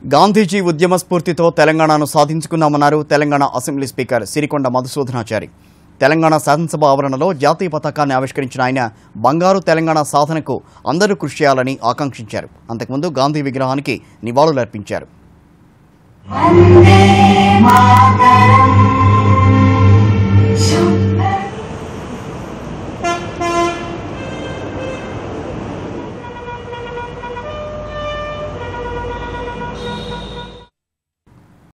గాంధీజీ ఉద్యమ స్ఫూర్తితో తెలంగాణను సాధించుకున్నామన్నారు తెలంగాణ అసెంబ్లీ స్పీకర్ సిరికొండ మధుసూదనాచారి. తెలంగాణ శాసనసభ ఆవరణలో జాతీయ పతాకాన్ని ఆవిష్కరించిన ఆయన బంగారు తెలంగాణ సాధనకు అందరూ కృషి చేయాలని ఆకాంక్షించారు. అంతకుముందు గాంధీ విగ్రహానికి నివాళులర్పించారు.